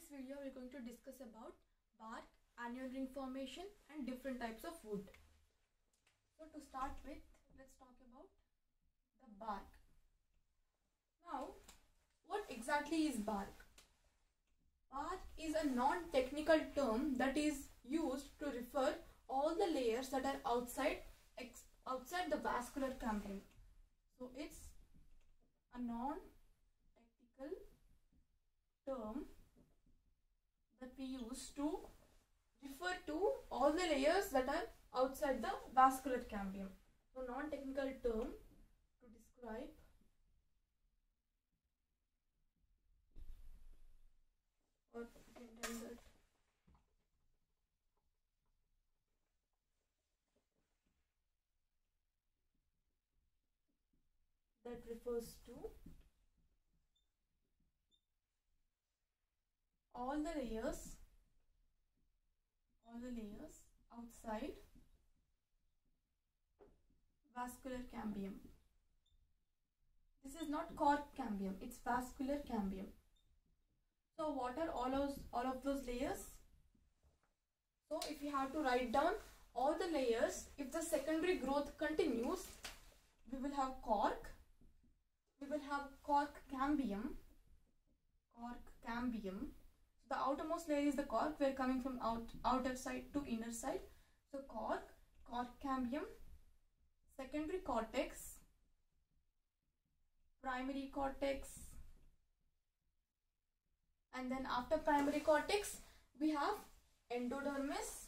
this video we're going to discuss about bark, annual ring formation and different types of wood. So to start with, let's talk about the bark. Now, what exactly is bark? Bark is a non-technical term that is used to refer all the layers that are outside the vascular cambium. So it's a non-technical term that we use to refer to all the layers that are outside the vascular cambium. So non-technical term to describe or intended that refers to all the layers outside vascular cambium. This is not cork cambium, it's vascular cambium. So what are all of those layers? So if you have to write down all the layers, if the secondary growth continues, we will have cork, we will have cork cambium. The outermost layer is the cork. We are coming from outer side to inner side. So cork cambium, secondary cortex, primary cortex, and then after primary cortex we have endodermis.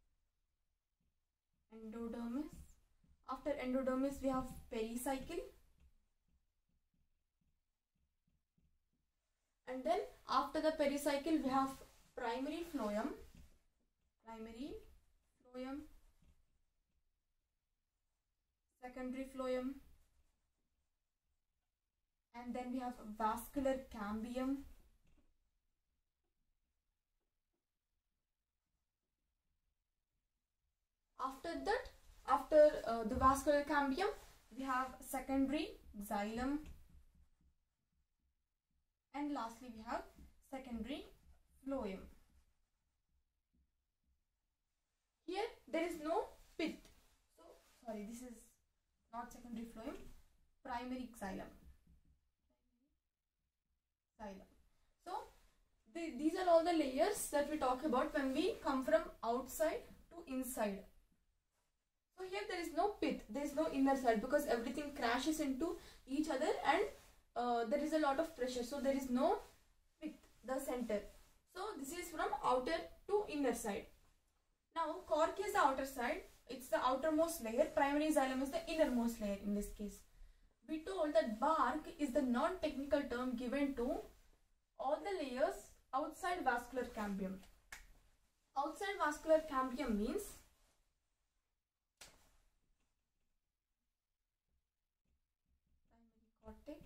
After endodermis we have pericycle, and then after the pericycle we have primary phloem, secondary phloem, and then we have vascular cambium, after the vascular cambium we have secondary xylem, and lastly we have secondary phloem. Here there is no pith, so sorry, this is not secondary phloem, primary xylem. So these are all the layers that we talk about when we come from outside to inside. So here there is no pith, there is no inner side, because everything crashes into each other and there is a lot of pressure, so there is no pith, the center. So this is from outer to inner side. Now cork is the outer side, it's the outermost layer, primary xylem is the innermost layer in this case. We told that bark is the non-technical term given to all the layers outside vascular cambium. Outside vascular cambium means cortex.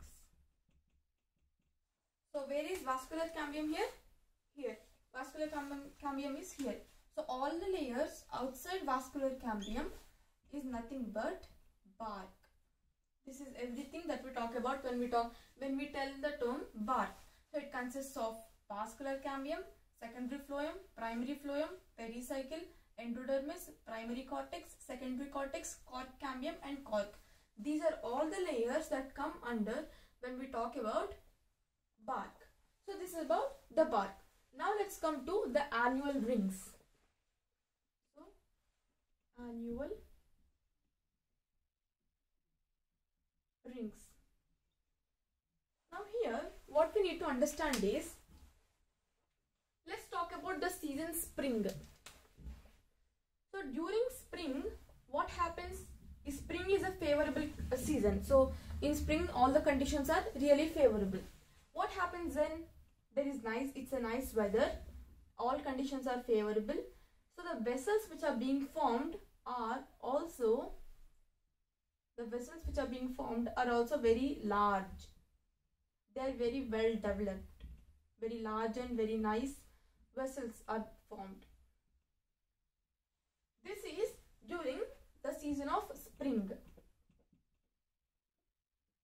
So where is vascular cambium here? Here. Vascular cambium is here. So all the layers outside vascular cambium is nothing but bark. This is everything that we talk about when we tell the term bark. So it consists of vascular cambium, secondary phloem, primary phloem, pericycle, endodermis, primary cortex, secondary cortex, cork cambium and cork. These are all the layers that come under when we talk about bark. So this is about the bark. Now let's come to the annual rings. So annual rings. Now here what we need to understand is, let's talk about the season spring. So during spring what happens? Spring is a favorable season. So in spring all the conditions are really favorable. What happens when it's a nice weather, all conditions are favorable, so the vessels which are being formed are also very large. They are very well developed, very large and very nice vessels are formed. This is during the season of spring.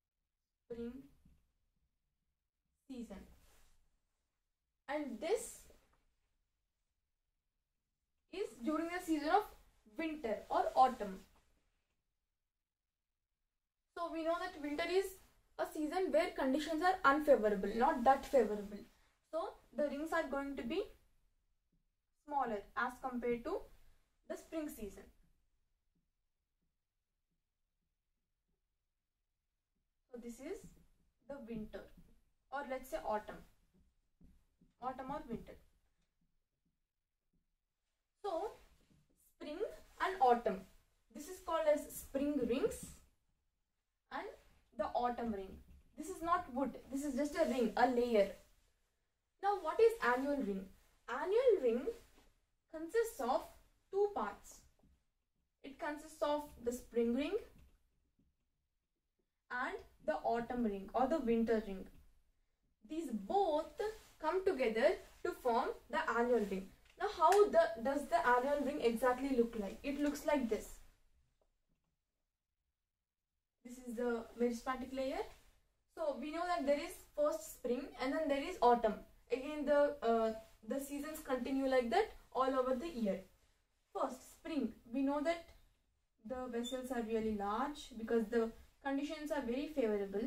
Season. And this during the season of winter or autumn. So we know that winter is a season where conditions are unfavorable, not that favorable. So the rings are going to be smaller as compared to the spring season. So this is the winter, or let's say autumn or winter. So spring and autumn, this is called as spring rings and the autumn ring. This is not wood, this is just a ring, a layer. Now what is annual ring? Annual ring consists of two parts. It consists of the spring ring and the autumn ring or the winter ring. These both come together to form the annual ring. Now how does the annual ring exactly look like? It looks like this. This is the merismatic layer. So we know that there is first spring and then there is autumn. Again the seasons continue like that all over the year. First spring, we know that the vessels are really large because the conditions are very favorable.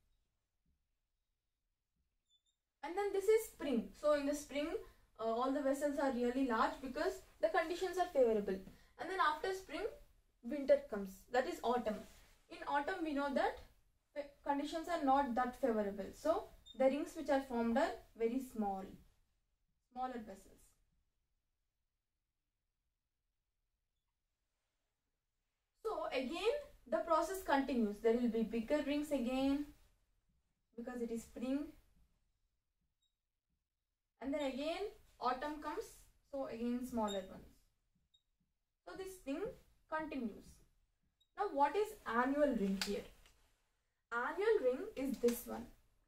And then this is spring. So in the spring all the vessels are really large because the conditions are favorable. And then after spring, winter comes, that is autumn. In autumn we know that conditions are not that favorable, so the rings which are formed are very smaller vessels. So again the process continues. There will be bigger rings again because it is spring, and then again autumn comes, so again smaller ones. So this thing continues. Now what is annual ring here? Annual ring is this one.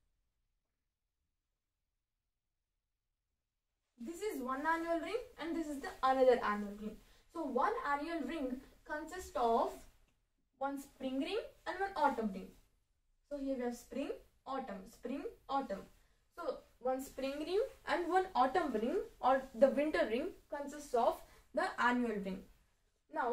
This is one annual ring and this is the another annual ring. So one annual ring consists of one spring ring and one autumn ring. So here we have spring, autumn. So one spring ring and one autumn ring or the winter ring consists of the annual ring. Now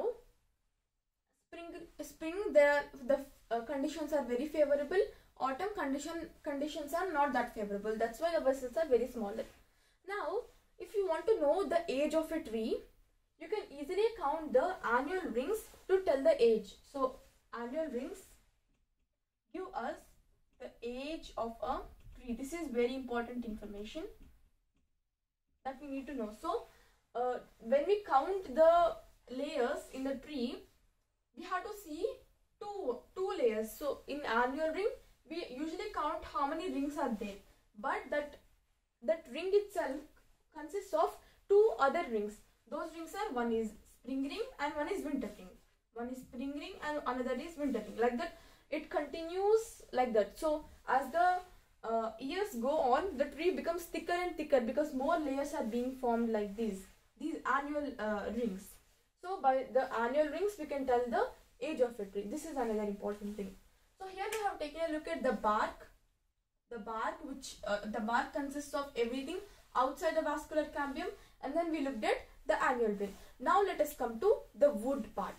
spring there the conditions are very favorable. Autumn conditions are not that favorable. That's why the vessels are very smaller. Now if you want to know the age of a tree, you can easily count the annual rings to tell the age. So annual rings give us the age of a tree. This is very important information that we need to know. So when we count the layers in the tree, we have to see two layers. So in annual ring we usually count how many rings are there, but that ring itself consists of two other rings. Those rings are, one is spring ring and one is winter ring. One is spring ring and another is winter ring. Like that it continues like that. So as the years go on, the tree becomes thicker and thicker because more layers are being formed like these annual rings. So by the annual rings we can tell the age of a tree. This is another important thing. So here we have taken a look at the bark. The bark consists of everything outside the vascular cambium, and then we looked at the annual ring. Now let us come to the wood part.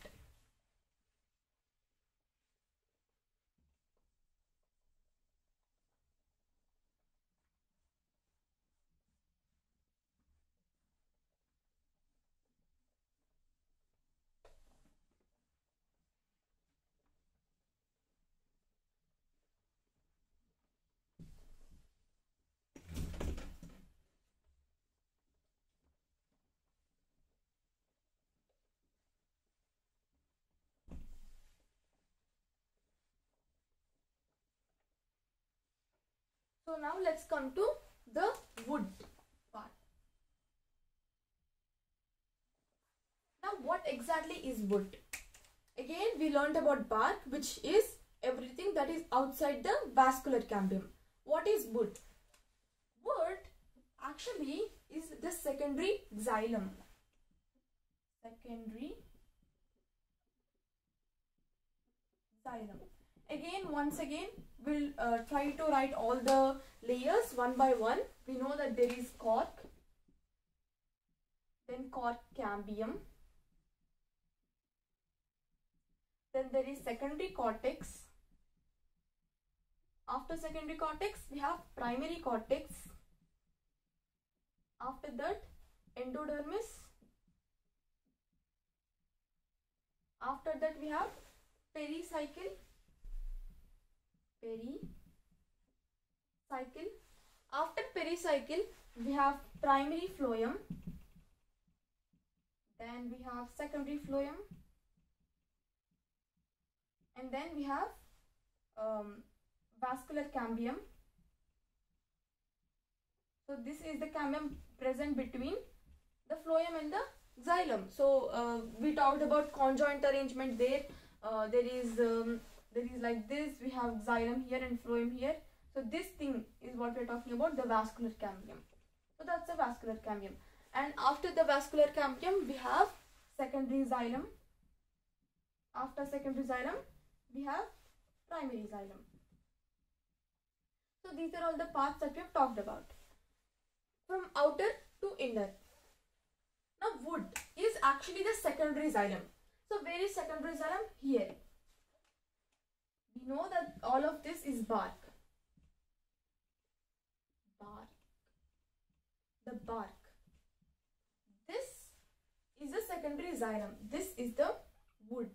So now let's come to the wood part. Now what exactly is wood? Again we learned about bark, which is everything that is outside the vascular cambium. What is wood? Wood actually is the secondary xylem. Once again we'll try to write all the layers one by one. We know that there is cork, then cork cambium, then there is secondary cortex. After secondary cortex we have primary cortex, after that endodermis, after that we have pericycle, after pericycle we have primary phloem, then we have secondary phloem, and then we have vascular cambium. So this is the cambium present between the phloem and the xylem. So we talked about conjoint arrangement there. There is like this, we have xylem here and phloem here. So this thing is what we are talking about, the vascular cambium. So that's the vascular cambium. And after the vascular cambium we have secondary xylem. After secondary xylem we have primary xylem. So these are all the parts that we have talked about. From outer to inner. Now wood is actually the secondary xylem. So where is secondary xylem? Here. We know that all of this is bark. The bark. This is the secondary xylem. This is the wood.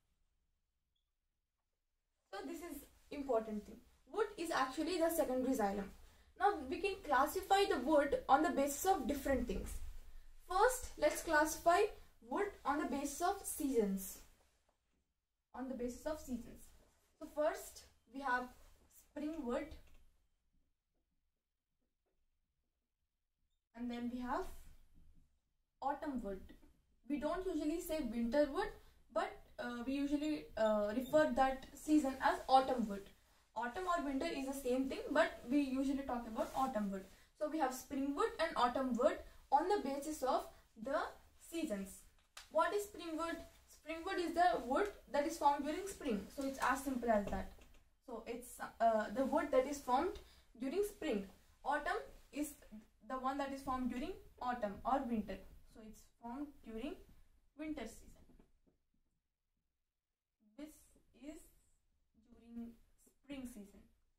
So this is important thing. Wood is actually the secondary xylem. Now we can classify the wood on the basis of different things. First, let's classify wood on the basis of seasons. So first we have spring wood, and then we have autumn wood. We don't usually say winter wood, but we usually refer that season as autumn wood. Autumn or winter is the same thing, but we usually talk about autumn wood. So we have spring wood and autumn wood on the basis of the seasons. What is spring wood? Spring wood is the wood that is formed during spring. So it's as simple as that. So it's the wood that is formed during spring. Autumn is the one that is formed during autumn or winter. So it's formed during winter season. This is during spring season.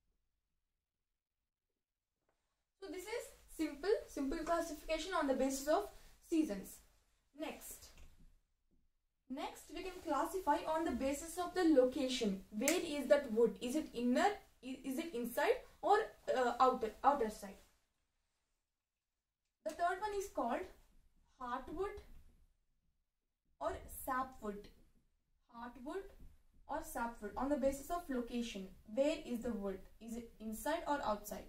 So this is simple classification on the basis of seasons. Next we can classify on the basis of the location. Where is that wood? Is it inner? Is it inside or outer side? The third one is called heartwood or sapwood. Heartwood or sapwood on the basis of location. Where is the wood? Is it inside or outside?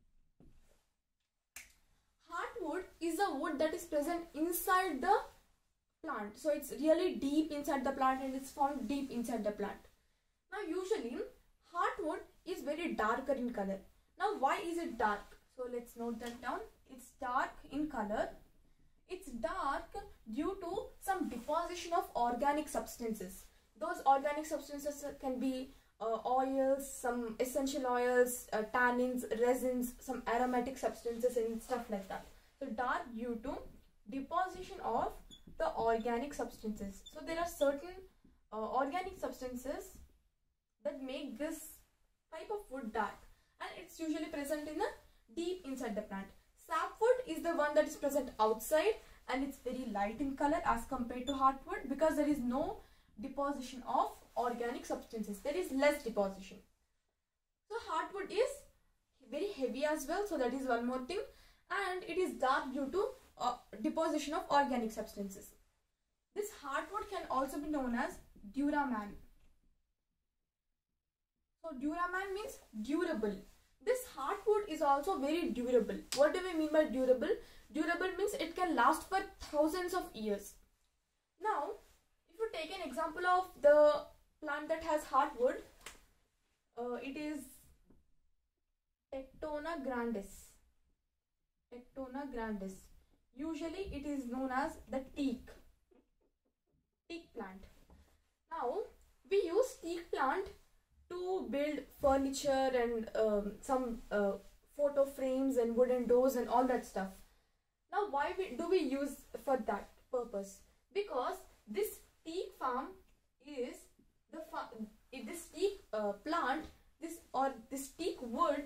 Heartwood is a wood that is present inside the plant. So it's really deep inside the plant and it's found deep inside the plant. Now usually heartwood is very darker in color. Now why is it dark? So let's note that down. It's dark in color. It's dark due to some deposition of organic substances. Those organic substances can be oils, some essential oils, tannins, resins, some aromatic substances and stuff like that. So dark due to deposition of the organic substances. So there are certain organic substances that make this type of wood dark, and it's usually present in the deep inside the plant. Sapwood is the one that is present outside and it's very light in color as compared to heartwood because there is no deposition of organic substances. There is less deposition. So heartwood is very heavy as well, so that is one more thing, and it is dark due to deposition of organic substances. This heartwood can also be known as duraman. So duraman means durable. This heartwood is also very durable. What do we mean by durable? Durable means it can last for thousands of years. Now, if you take an example of the plant that has heartwood, it is Tectona grandis. Tectona grandis. Usually it is known as the teak plant. Now, we use teak plant to build furniture and some photo frames and wooden doors and all that stuff. Now why do we use for that purpose? Because this teak farm is this teak plant, this teak wood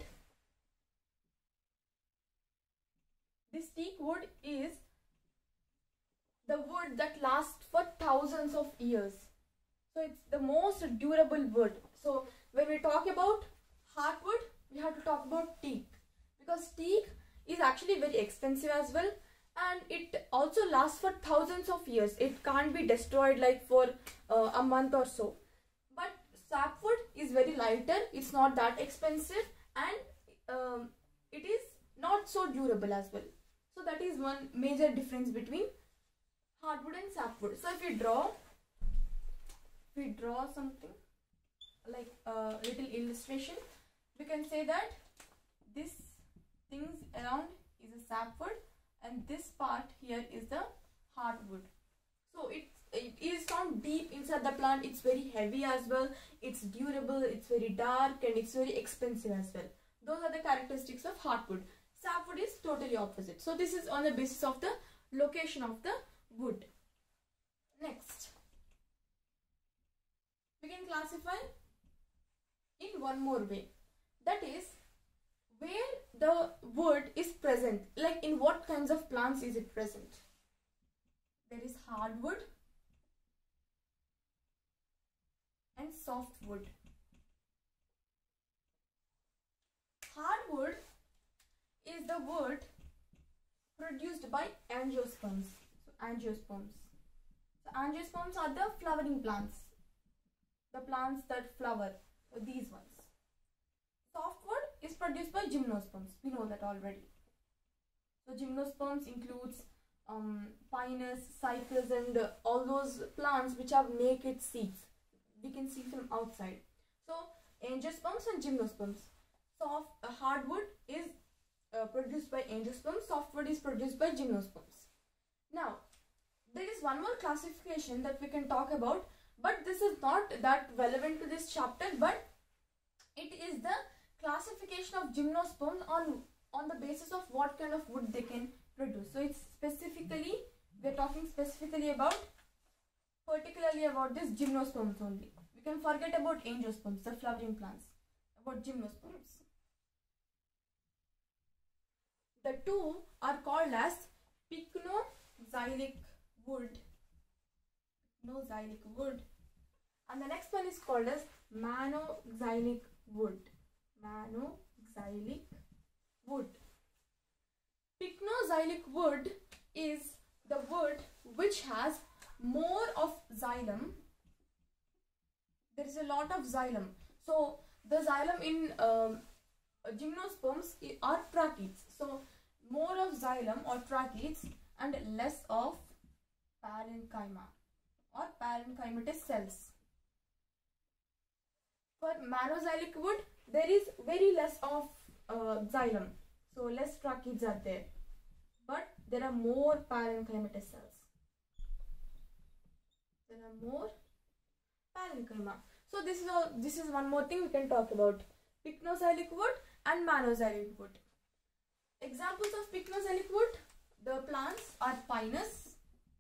is the wood that lasts for thousands of years. So it's the most durable wood. So when we talk about hardwood, we have to talk about teak, because teak is actually very expensive as well, and it also lasts for thousands of years. It can't be destroyed like for a month or so. But sapwood is very lighter, it's not that expensive, and it is not so durable as well. So that is one major difference between hardwood and sapwood. So if we draw something like a little illustration, we can say that this things around is a sapwood and this part here is the hardwood. So it is found deep inside the plant. It's very heavy as well, it's durable, it's very dark, and it's very expensive as well. Those are the characteristics of hardwood. Sapwood is totally opposite. So this is on the basis of the location of the wood. Next, we can classify in one more way, that is where the wood is present, like in what kinds of plants is it present. There is hardwood and softwood. Hardwood is the wood produced by angiosperms. So angiosperms are the flowering plants, the plants that flower, these ones. Softwood is produced by gymnosperms. We know that already. So gymnosperms includes pinus, cycas, and all those plants which have naked seeds. We can see from outside. So angiosperms and gymnosperms. Hardwood is produced by angiosperms. Softwood is produced by gymnosperms. Now there is one more classification that we can talk about, but this is not that relevant to this chapter, but it is the classification of gymnosperms on the basis of what kind of wood they can produce. So it's specifically, we are talking specifically about, particularly about this gymnosperms only. We can forget about angiosperms, the flowering plants, about gymnosperms. The two are called as pycnoxylic wood, and the next one is called as monoxylic wood. Pycnoxylic wood is the wood which has more of xylem. There is a lot of xylem. So the xylem in gymnosperms are tracheids. So more of xylem or tracheids and less of parenchyma or parenchymatous cells. For monoxylic wood, there is very less of xylem, so less tracheids are there, but there are more parenchymatous cells. There are more parenchyma. So this is one more thing we can talk about: pycnoxylic wood and monoxylic wood. Examples of pycnoxylic wood: the plants are pinus.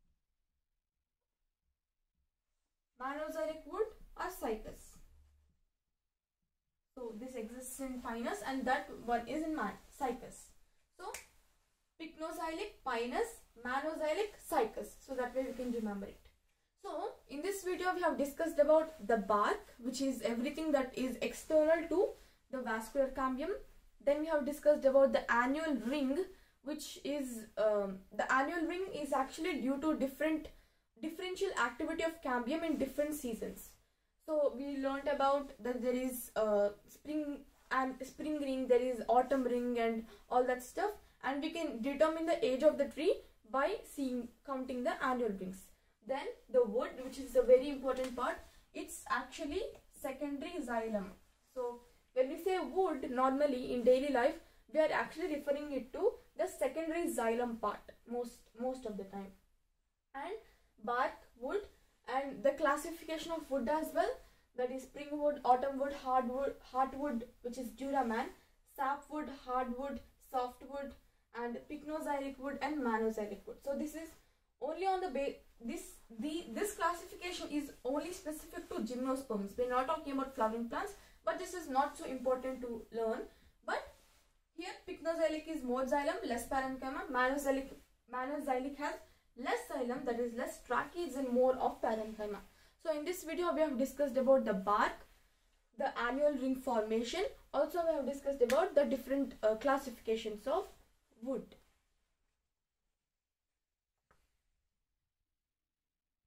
Monoxylic wood are cycas. So this exists in pinus and that one is in cycas. So pycnoxylic, pinus, monoxylic, cycas. So that way we can remember it. So in this video we have discussed about the bark, which is everything that is external to the vascular cambium. Then we have discussed about the annual ring, which is the annual ring is actually due to differential activity of cambium in different seasons. So we learned about that there is spring ring, there is autumn ring and all that stuff, and we can determine the age of the tree by counting the annual rings. Then the wood, which is a very important part, it's actually secondary xylem. So when we say wood, normally in daily life we are actually referring it to the secondary xylem part most of the time. And bark, wood, and the classification of wood as well, that is spring wood, autumn wood, heartwood, which is duraman, sapwood, hardwood, softwood, and pycnoxylic pycnoxylic wood and monoxylic wood. So this is only on the this classification is only specific to gymnosperms. We're not talking about flowering plants, but this is not so important to learn. But here pycnoxylic is more xylem, less parenchyma. Monoxylic has less xylem, that is less tracheids and more of parenchyma. So in this video we have discussed about the bark, the annual ring formation. Also we have discussed about the different classifications of wood.